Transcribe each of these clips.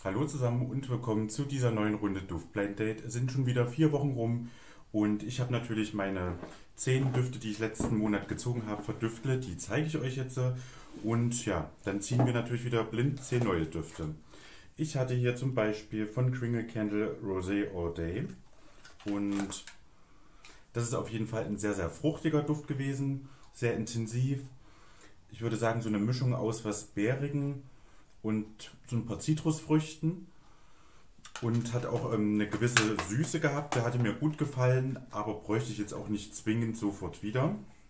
Hallo zusammen und willkommen zu dieser neuen Runde Duft Blind Date. Es sind schon wieder 4 Wochen rum und ich habe natürlich meine 10 Düfte, die ich letzten Monat gezogen habe, verdüftet. Die zeige ich euch jetzt. Und ja, dann ziehen wir natürlich wieder blind 10 neue Düfte. Ich hatte hier zum Beispiel von Kringle Candle Rosé All Day. Und das ist auf jeden Fall ein sehr, sehr fruchtiger Duft gewesen. Sehr intensiv. Ich würde sagen, so eine Mischung aus was Bärigen und so ein paar Zitrusfrüchten und hat auch eine gewisse Süße gehabt. Der hatte mir gut gefallen, aber bräuchte ich jetzt auch nicht zwingend sofort wieder.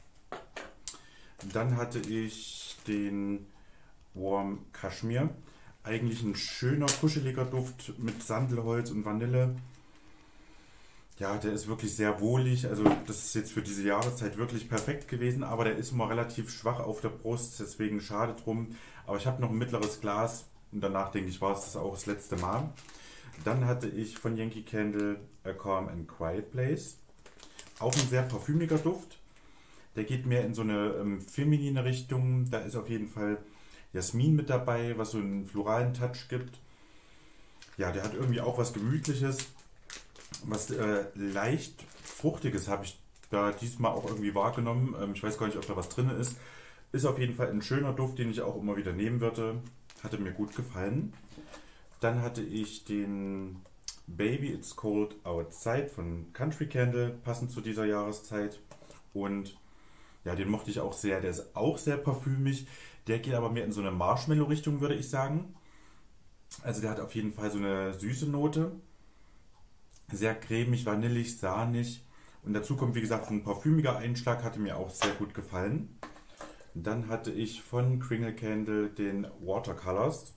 Dann hatte ich den Warm Kashmir. Eigentlich ein schöner, kuscheliger Duft mit Sandelholz und Vanille. Ja, der ist wirklich sehr wohlig. Also das ist jetzt für diese Jahreszeit wirklich perfekt gewesen, aber der ist immer relativ schwach auf der Brust, deswegen schade drum. Aber ich habe noch ein mittleres Glas und danach denke ich, war es das auch das letzte Mal. Dann hatte ich von Yankee Candle A Calm and Quiet Place. Auch ein sehr parfümiger Duft. Der geht mehr in so eine feminine Richtung. Da ist auf jeden Fall Jasmin mit dabei, was so einen floralen Touch gibt. Ja, der hat irgendwie auch was Gemütliches. Was leicht Fruchtiges habe ich da diesmal auch irgendwie wahrgenommen. Ich weiß gar nicht, ob da was drin ist. Ist auf jeden Fall ein schöner Duft, den ich auch immer wieder nehmen würde. Hatte mir gut gefallen. Dann hatte ich den Baby It's Cold Outside von Country Candle, passend zu dieser Jahreszeit. Und ja, den mochte ich auch sehr. Der ist auch sehr parfümig. Der geht aber mehr in so eine Marshmallow-Richtung, würde ich sagen. Also der hat auf jeden Fall so eine süße Note. Sehr cremig, vanillig, sahnig. Und dazu kommt, wie gesagt, ein parfümiger Einschlag, hatte mir auch sehr gut gefallen. Dann hatte ich von Kringle Candle den Watercolors.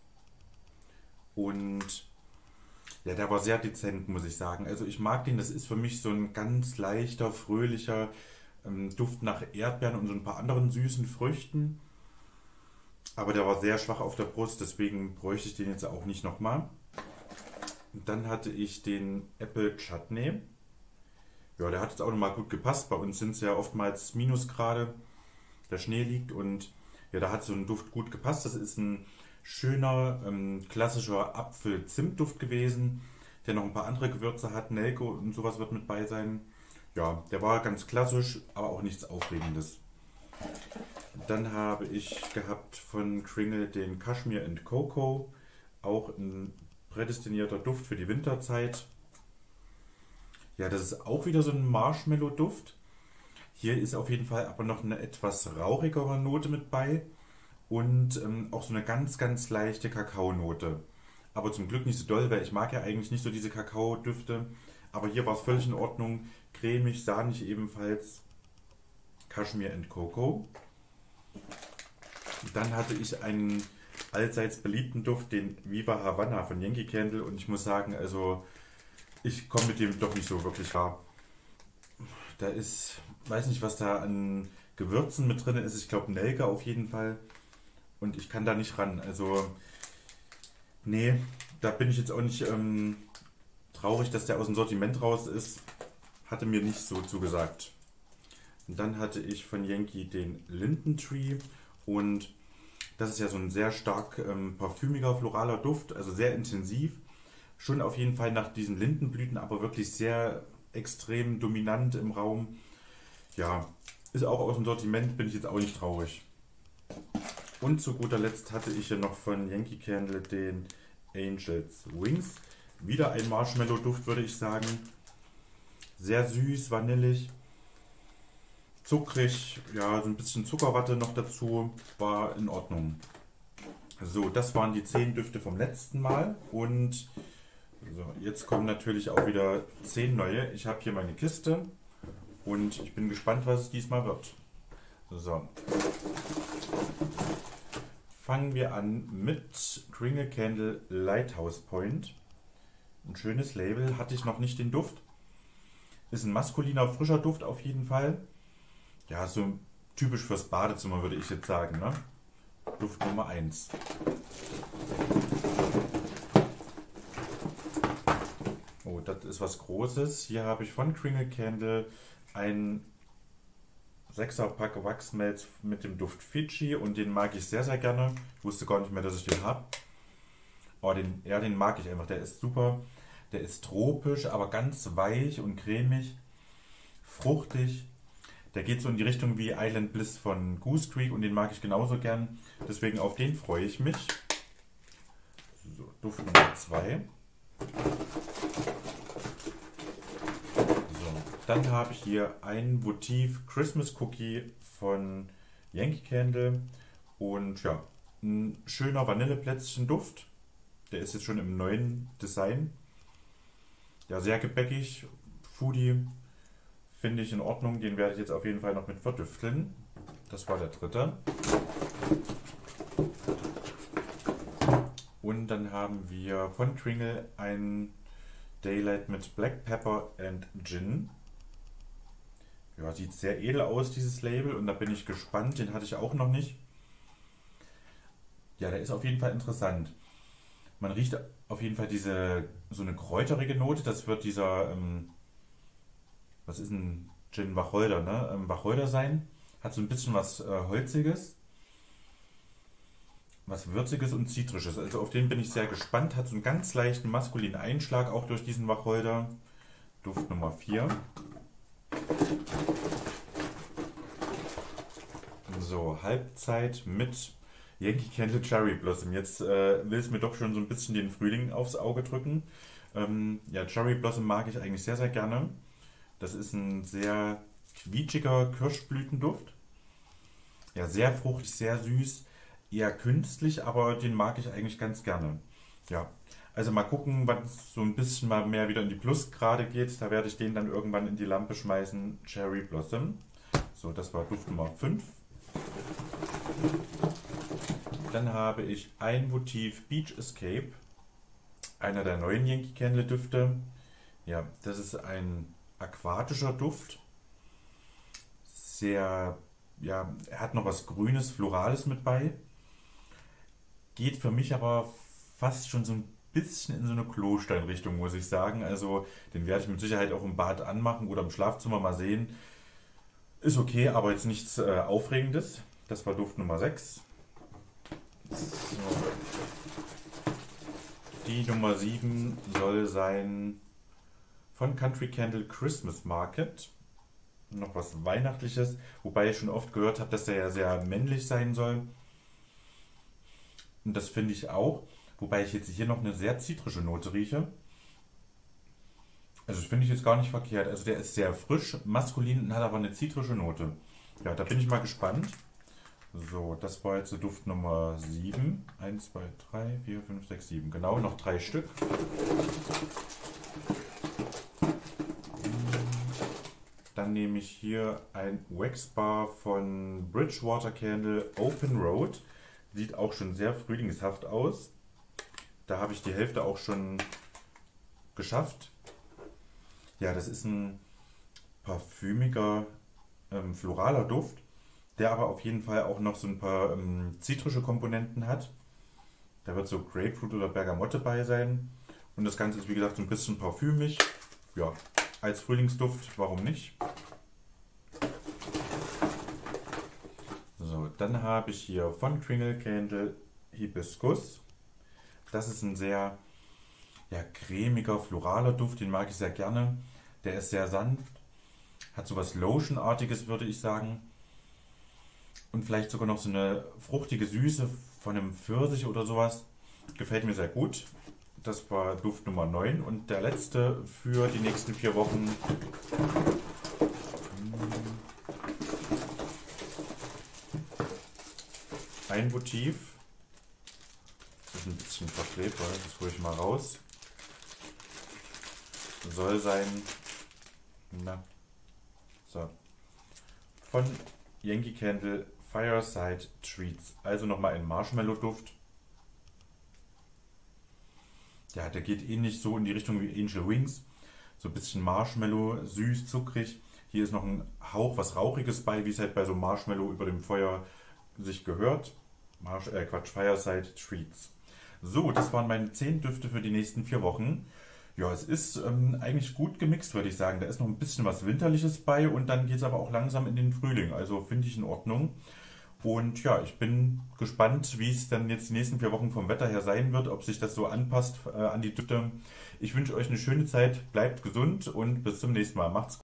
Und ja, der war sehr dezent, muss ich sagen. Also ich mag den, das ist für mich so ein ganz leichter, fröhlicher Duft nach Erdbeeren und so ein paar anderen süßen Früchten. Aber der war sehr schwach auf der Brust, deswegen bräuchte ich den jetzt auch nicht nochmal. Dann hatte ich den Apple Chutney. Ja, der hat jetzt auch nochmal gut gepasst. Bei uns sind es ja oftmals Minusgrade, der Schnee liegt und ja, da hat so ein Duft gut gepasst. Das ist ein schöner, klassischer Apfel-Zimt-Duft gewesen, der noch ein paar andere Gewürze hat. Nelke und sowas wird mit bei sein. Ja, der war ganz klassisch, aber auch nichts Aufregendes. Dann habe ich gehabt von Kringle den Cashmere and Cocoa. Auch ein prädestinierter Duft für die Winterzeit. Ja, das ist auch wieder so ein Marshmallow-Duft. Hier ist auf jeden Fall aber noch eine etwas rauchigere Note mit bei und auch so eine ganz, ganz leichte Kakaonote. Aber zum Glück nicht so doll, weil ich mag ja eigentlich nicht so diese Kakaodüfte. Aber hier war es völlig in Ordnung. Cremig, sahnig ebenfalls. Cashmere and Cocoa. Dann hatte ich einen allseits beliebten Duft, den Viva Havana von Yankee Candle. Und ich muss sagen, also ich komme mit dem doch nicht so wirklich klar. Da ist, weiß nicht, was da an Gewürzen mit drin ist. Ich glaube Nelke auf jeden Fall. Und ich kann da nicht ran. Also, nee, da bin ich jetzt auch nicht traurig, dass der aus dem Sortiment raus ist. Hatte mir nicht so zugesagt. Und dann hatte ich von Yankee den Linden Tree. Und das ist ja so ein sehr stark parfümiger, floraler Duft. Also sehr intensiv. Schon auf jeden Fall nach diesen Lindenblüten, aber wirklich sehr extrem dominant im Raum. Ja, ist auch aus dem Sortiment, bin ich jetzt auch nicht traurig. Und zu guter Letzt hatte ich ja noch von Yankee Candle den Angels Wings. Wieder ein Marshmallow-Duft, würde ich sagen. Sehr süß, vanillig, zuckrig, ja, so ein bisschen Zuckerwatte noch dazu. War in Ordnung. So, das waren die 10 Düfte vom letzten Mal. Und so, jetzt kommen natürlich auch wieder 10 neue. Ich habe hier meine Kiste und ich bin gespannt, was es diesmal wird. So. Fangen wir an mit Kringle Candle Lighthouse Point. Ein schönes Label, hatte ich noch nicht den Duft. Ist ein maskuliner, frischer Duft auf jeden Fall. Ja, so typisch fürs Badezimmer würde ich jetzt sagen, ne? Duft Nummer 1. Oh, das ist was Großes. Hier habe ich von Kringle Candle ein 6er-Pack Wachsmelz mit dem Duft Fidschi und den mag ich sehr, sehr gerne. Ich wusste gar nicht mehr, dass ich den habe. Oh, den mag ich einfach. Der ist super. Der ist tropisch, aber ganz weich und cremig, fruchtig. Der geht so in die Richtung wie Island Bliss von Goose Creek und den mag ich genauso gern. Deswegen auf den freue ich mich. So, Duft Nummer 2. So, dann habe ich hier ein Votive Christmas Cookie von Yankee Candle. Und ja, ein schöner Vanilleplätzchen-Duft. Der ist jetzt schon im neuen Design. Ja, sehr gebäckig. Foodie finde ich in Ordnung. Den werde ich jetzt auf jeden Fall noch mit verdüfteln. Das war der dritte. Und dann haben wir von Tringle ein Daylight mit Black Pepper and Gin. Ja, sieht sehr edel aus, dieses Label. Und da bin ich gespannt. Den hatte ich auch noch nicht. Ja, der ist auf jeden Fall interessant. Man riecht auf jeden Fall so eine kräuterige Note. Das wird dieser, was ist ein Gin Wacholder, ne? Wacholder sein. Hat so ein bisschen was Holziges, was Würziges und Zitrisches. Also auf den bin ich sehr gespannt. Hat so einen ganz leichten maskulinen Einschlag auch durch diesen Wacholder. Duft Nummer 4. So, Halbzeit mit Yankee Candle Cherry Blossom. Jetzt will es mir doch schon so ein bisschen den Frühling aufs Auge drücken. Ja, Cherry Blossom mag ich eigentlich sehr, sehr gerne. Das ist ein sehr quietschiger Kirschblütenduft. Ja, sehr fruchtig, sehr süß, eher künstlich, aber den mag ich eigentlich ganz gerne. Ja, also mal gucken, wann es so ein bisschen mal mehr wieder in die Plusgrade geht. Da werde ich den dann irgendwann in die Lampe schmeißen. Cherry Blossom. So, das war Duft Nummer 5. Dann habe ich ein Votive Beach Escape. Einer der neuen Yankee Candle Düfte. Ja, das ist ein aquatischer Duft. Sehr, ja, er hat noch was Grünes, Florales mit bei. Geht für mich aber fast schon so ein bisschen in so eine Klosteinrichtung, muss ich sagen. Also den werde ich mit Sicherheit auch im Bad anmachen oder im Schlafzimmer mal sehen. Ist okay, aber jetzt nichts Aufregendes. Das war Duft Nummer 6. So. Die Nummer 7 soll sein von Country Candle Christmas Market. Noch was Weihnachtliches, wobei ich schon oft gehört habe, dass der ja sehr männlich sein soll. Und das finde ich auch, wobei ich jetzt hier noch eine sehr zitrische Note rieche. Also das finde ich jetzt gar nicht verkehrt. Also der ist sehr frisch, maskulin und hat aber eine zitrische Note. Ja, da bin ich mal gespannt. So, das war jetzt der Duft Nummer 7. 1, 2, 3, 4, 5, 6, 7. Genau, noch 3 Stück. Dann nehme ich hier ein Wax Bar von Bridgewater Candle Open Road. Sieht auch schon sehr frühlingshaft aus. Da habe ich die Hälfte auch schon geschafft. Ja, das ist ein parfümiger, floraler Duft, der aber auf jeden Fall auch noch so ein paar zitrische Komponenten hat. Da wird so Grapefruit oder Bergamotte bei sein. Und das Ganze ist wie gesagt so ein bisschen parfümig. Ja, als Frühlingsduft, warum nicht? So, dann habe ich hier von Tringle Candle Hibiscus. Das ist ein sehr cremiger, floraler Duft, den mag ich sehr gerne. Der ist sehr sanft, hat so was Lotion-artiges, würde ich sagen. Und vielleicht sogar noch so eine fruchtige Süße von einem Pfirsich oder sowas. Gefällt mir sehr gut. Das war Duft Nummer 9 und der letzte für die nächsten 4 Wochen. Ein Votive. Das ist ein bisschen verklebt, das hole ich mal raus. Soll sein, von Yankee Candle Fireside Treats. Also nochmal ein Marshmallow-Duft. Ja, der geht ähnlich so in die Richtung wie Angel Wings. So ein bisschen Marshmallow, süß, zuckrig. Hier ist noch ein Hauch was Rauchiges bei, wie es halt bei so Marshmallow über dem Feuer sich gehört. Fireside Treats. So, das waren meine 10 Düfte für die nächsten 4 Wochen. Ja, es ist eigentlich gut gemixt, würde ich sagen. Da ist noch ein bisschen was Winterliches bei und dann geht es aber auch langsam in den Frühling. Also finde ich in Ordnung. Und ja, ich bin gespannt, wie es dann jetzt die nächsten 4 Wochen vom Wetter her sein wird, ob sich das so anpasst an die Düfte. Ich wünsche euch eine schöne Zeit, bleibt gesund und bis zum nächsten Mal. Macht's gut.